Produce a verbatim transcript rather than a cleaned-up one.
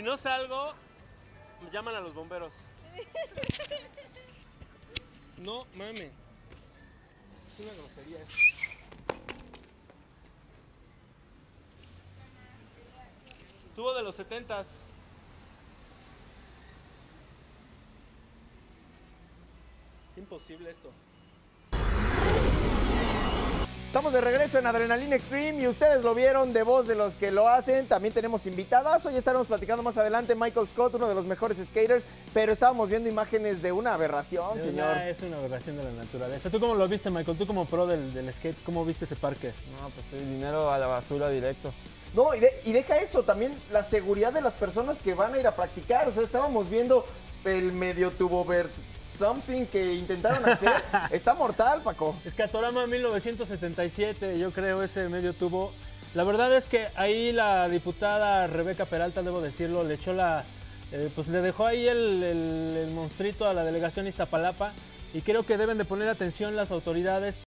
no salgo, me llaman a los bomberos. No mames. Es una grosería esto. Tuvo de los setentas. Imposible esto. Estamos de regreso en Adrenalina Extreme y ustedes lo vieron de voz de los que lo hacen. También tenemos invitadas. Hoy estaremos platicando más adelante. Michael Scott, uno de los mejores skaters, pero estábamos viendo imágenes de una aberración, De señor. una, es una aberración de la naturaleza. ¿Tú cómo lo viste, Michael? Tú como pro del, del skate, ¿cómo viste ese parque? No, pues el dinero a la basura directo. No, y, de- y deja eso, también la seguridad de las personas que van a ir a practicar. O sea, estábamos viendo el medio tubo vert something que intentaron hacer. Está mortal, Paco. Skatorama mil novecientos setenta y siete, yo creo, ese medio tubo. La verdad es que ahí la diputada Rebeca Peralta, debo decirlo, le echó la... eh, pues le dejó ahí el, el, el monstruito a la delegación Iztapalapa y creo que deben de poner atención las autoridades.